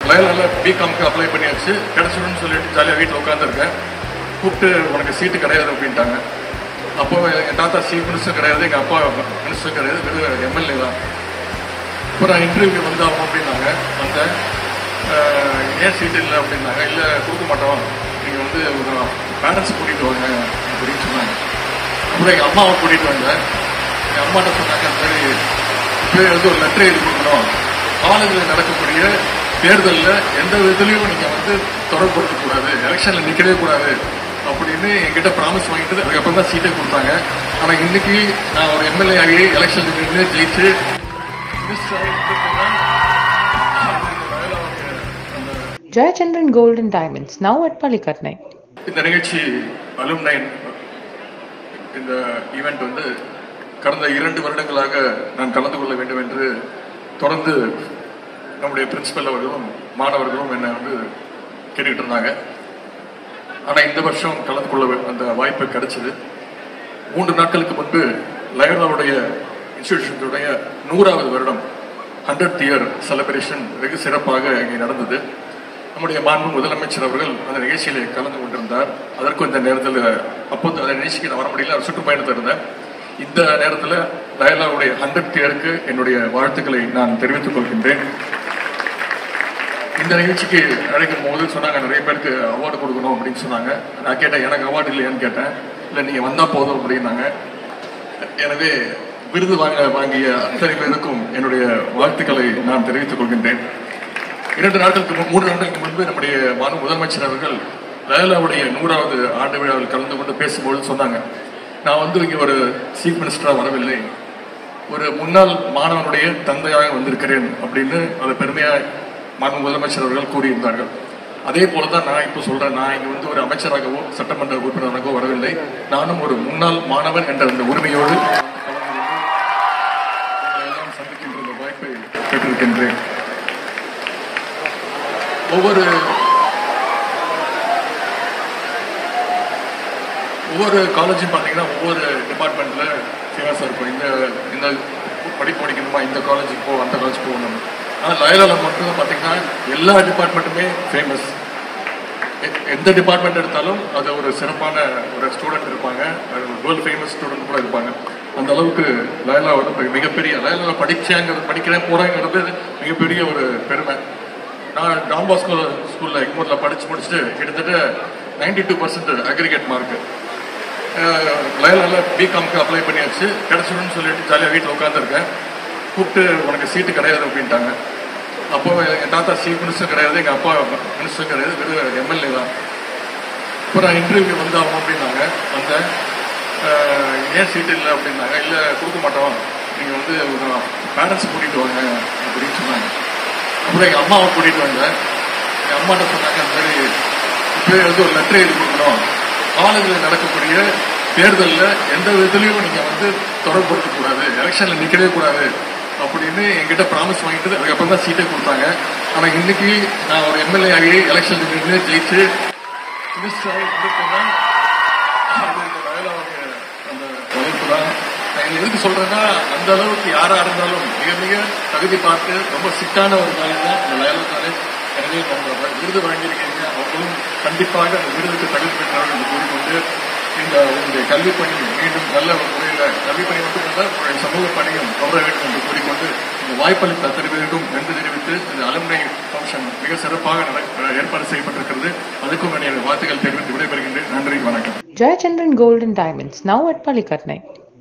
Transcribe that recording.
லயலால பிகாம்க்கு apply பண்ணியாச்சு, கிடச்சிடும்னு சொல்லிட்டு ஜாலியாக வீட்டில் உட்காந்துருக்கேன். கூப்பிட்டு உனக்கு சீட்டு கிடையாது அப்படின்ட்டாங்க. அப்போ என் தாத்தா சீஃப் மினிஸ்டர் கிடையாது, எங்கள் அப்பா மினிஸ்டர் கிடையாது, வெறும் எம்எல்ஏ தான். இப்போ நான் இன்டர்வியூ வந்தாகும் அப்படின்னாங்க. அந்த ஏன் சீட்டு இல்லை அப்படின்னாங்க. இல்லை கொடுக்க மாட்டோம், நீங்கள் வந்து பேரண்ட்ஸ் கூட்டிகிட்டு வாங்க அப்படின்னு சொன்னாங்க. அப்புறம் எங்கள் அம்மாவை கூட்டிகிட்டு வந்தேன். எங்கள் அம்மாட்ட சொன்னாங்க, அந்த மாதிரி இப்போ வந்து ஒரு லெட்டர் எழுதி கொடுக்கணும், காலேஜில் நடக்கக்கூடிய தேர்தலில் எந்த விதத்துலையும் நீங்கள் வந்து தொடர்புபடுத்தக்கூடாது, எலெக்ஷனில் நிற்கவே கூடாது அப்படின்னு என்கிட்ட ப்ராமிஸ் வாங்கிட்டு அதுக்கப்புறம் தான் சீட்டை கொடுத்தாங்க. ஆனால் இன்னைக்கு நான் ஒரு எம்எல்ஏ ஆகி எலெக்ஷன் நின்று ஜெயிச்சு Jayachandran Gold and Diamonds, now at Palikatnai. இந்த நிகழ்ச்சி அலும்னை இந்த ஈவெண்ட் வந்து கடந்த 2 வருடங்களாக நான் கலந்து கொள்ள வேண்டும் என்று தொடர்ந்து நம்முடைய பிரின்சிபல் அவர்களும் மாணவர்களும் என்னை வந்து கேட்டுக்கிட்டு இருந்தாங்க. ஆனால் இந்த வருஷம் கலந்து கொள்ள அந்த வாய்ப்பு கிடைச்சது. 3 நாட்களுக்கு முன்பு லயோலாவுடைய இன்ஸ்டிடியூஷனுடைய 100வது வருடம் 100th இயர் செலிப்ரேஷன் வெகு சிறப்பாக இங்கே நடந்தது. நம்முடைய மாண்பு முதலமைச்சர் அவர்கள் அந்த நிகழ்ச்சியிலே கலந்து கொண்டிருந்தார். அதற்கும் இந்த நேரத்தில் அப்போது அந்த நிகழ்ச்சிக்கு நான் வர முடியல, அவர் சுற்றுப்பயணத்தில் இருந்தேன். இந்த நேரத்தில் லயோலாவுடைய 100th இயருக்கு என்னுடைய வாழ்த்துக்களை நான் தெரிவித்துக் கொள்கின்றேன். இந்த நிகழ்ச்சிக்கு அழைக்கும் போது சொன்னாங்க, நிறைய பேருக்கு அவார்டு கொடுக்கணும் அப்படின்னு சொன்னாங்க. நான் கேட்டேன், எனக்கு அவார்டு இல்லையான்னு கேட்டேன். இல்லை, நீங்கள் வந்தால் போதும் அப்படின்னாங்க. எனவே விருது வாங்கிய அத்தனை பேருக்கும் என்னுடைய வாழ்த்துக்களை நான் தெரிவித்துக் கொள்கின்றேன். 3 நாட்களுக்கு முன்பு நம்முடைய மாநில முதலமைச்சர் அவர்கள் லயோலாவுடைய 100வது ஆண்டு விழாவில் கலந்து கொண்டு பேசும்போது சொன்னாங்க, நான் வந்து இங்கே ஒரு சீஃப் மினிஸ்டராக வரவில்லை, ஒரு முன்னாள் மாணவனுடைய தந்தையாக வந்திருக்கிறேன் அப்படின்னு அதை பெருமையாக மாண்பு முதலமைச்சர் அவர்கள் கூறியிருந்தார்கள். அதே போலதான் நான் இப்போ சொல்றேன், நான் இங்க வந்து ஒரு அமைச்சராகவோ சட்டமன்ற உறுப்பினராகவோ வரவில்லை, நானும் ஒரு முன்னாள் மாணவன் என்ற அந்த உரிமையோடு எல்லாம் சந்திக்கின்ற இந்த வாய்ப்பை பெற்றிருக்கின்றேன். ஒவ்வொரு காலேஜும் பார்த்தீங்கன்னா ஒவ்வொரு டிபார்ட்மெண்ட்ல ஃபேமஸாக இருக்கும். இந்த படிப்பு படிக்கணுமா, இந்த காலேஜுக்கு போ, அந்த காலேஜ் போகணும். ஆனால் லயோலாவில் மட்டும் பார்த்தீங்கன்னா எல்லா டிபார்ட்மெண்ட்டுமே ஃபேமஸ். எந்த டிபார்ட்மெண்ட் எடுத்தாலும் அது ஒரு சிறப்பான ஒரு ஸ்டூடெண்ட் இருப்பாங்க, வேர்ல்டு ஃபேமஸ் ஸ்டூடெண்ட் கூட இருப்பாங்க. அந்த அளவுக்கு லயோலா வந்து மிகப்பெரிய, லயோலாவில் படிக்கிறேன் போகிறேங்கிறது மிகப்பெரிய ஒரு பெருமை. நான் டான் பாஸ்கோ ஸ்கூலில் எக்மோரில் படித்து முடிச்சுட்டு கிட்டத்தட்ட 92% அக்ரிகேட் மார்க்கு. லயோலாவில் பிகாம்க்கு அப்ளை பண்ணியாச்சு, கிடச்சிடும்னு சொல்லிட்டு ஜாலியாக வீட்டில் உட்காந்துருக்கேன். கூப்பிட்டு உனக்கு சீட்டு கிடையாது அப்படின்ட்டாங்க. அப்போ என் தாத்தா சீஃப் மினிஸ்டர் கிடையாது, எங்கள் அப்பா மினிஸ்டர் கிடையாது, வெறும் எம்எல்ஏ தான். இப்போ நான் இன்டர்வியூ வந்தாகும் அப்படின்னாங்க. அந்த ஏன் சீட்டு இல்லை அப்படின்னாங்க. இல்லை கொடுக்க மாட்டோம், நீங்கள் வந்து பேரண்ட்ஸ் கூட்டிகிட்டு வாங்க அப்படின்னு சொன்னாங்க. அப்புறம் எங்கள் அம்மாவை கூட்டிகிட்டு வந்தேன். எங்கள் அம்மாட்ட சொன்னாங்க, அந்த மாதிரி இப்போ வந்து ஒரு லெட்டர் எழுதி கொடுக்கணும், காலேஜில் நடக்கக்கூடிய தேர்தலில் எந்த விதத்துலையும் நீங்கள் வந்து தொடர்புபடுத்தக்கூடாது, எலெக்ஷனில் நிற்கவே கூடாது அப்படின்னு என்கிட்ட ப்ராமிஸ் வாங்கிட்டு அதுக்கப்புறம் தான் சீட்டை கொடுத்தாங்க. ஆனால் இன்னைக்கு நான் ஒரு எம்எல்ஏ ஆகி எலெக்ஷன் நின்று ஜெயிச்சு மினிஸ்டர் கொடுத்தேன். அந்த வகுப்பு தான் நான் எதுக்கு சொல்றேன்னா, அந்த அளவுக்கு யாரா இருந்தாலும் மிக மிக தகுதி பார்த்து ரொம்ப சிட்டான ஒரு காலேஜ் தான் இந்த லயோலா காலேஜ். எனவே விருது வழங்கியிருக்கீங்க, அவங்களும் கண்டிப்பாக அந்த விருதுக்கு தகுதி பெற்றவர்கள் என்று கூறிக்கொண்டு இந்த உங்களுடைய கல்வி பணி மீண்டும் நல்ல ஒரு முறையில் கல்வி பணி மட்டுமல்ல உங்களுடைய சமூக பணியும் தொடர வேண்டும் என்று கூறிக்கொண்டு இந்த வாய்ப்பளித்த அத்தனை பேருக்கும் நன்றி தெரிவித்து இந்த அலுமினை ஃபங்க்ஷன் மிக சிறப்பாக ஏற்பாடு செய்யப்பட்டிருக்கிறது. அதுக்கும் என்னுடைய வாழ்த்துக்கள் தெரிவித்து விடைபெறுகின்றேன். நன்றி, வணக்கம். Jayachandran Gold and Diamonds, now at Palikatnai.